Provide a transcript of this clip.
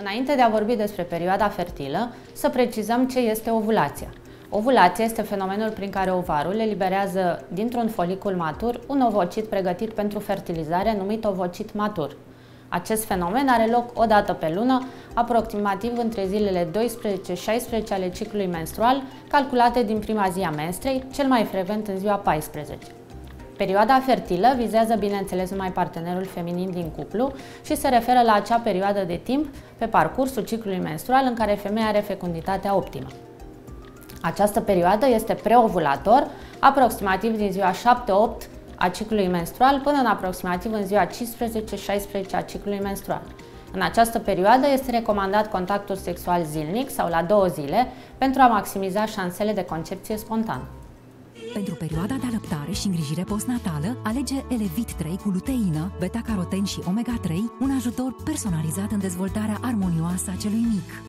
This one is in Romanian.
Înainte de a vorbi despre perioada fertilă, să precizăm ce este ovulația. Ovulația este fenomenul prin care ovarul eliberează dintr-un folicul matur un ovocit pregătit pentru fertilizare, numit ovocit matur. Acest fenomen are loc o dată pe lună, aproximativ între zilele 12-16 ale ciclului menstrual, calculate din prima zi a menstrei, cel mai frecvent în ziua 14. Perioada fertilă vizează, bineînțeles, numai partenerul feminin din cuplu și se referă la acea perioadă de timp pe parcursul ciclului menstrual în care femeia are fecunditatea optimă. Această perioadă este preovulator, aproximativ din ziua 7-8 a ciclului menstrual până în aproximativ în ziua 15-16 a ciclului menstrual. În această perioadă este recomandat contactul sexual zilnic sau la 2 zile pentru a maximiza șansele de concepție spontană. Pentru perioada de alăptare și îngrijire postnatală, alege Elevit 3 cu luteină, beta-caroten și omega-3, un ajutor personalizat în dezvoltarea armonioasă a celui mic.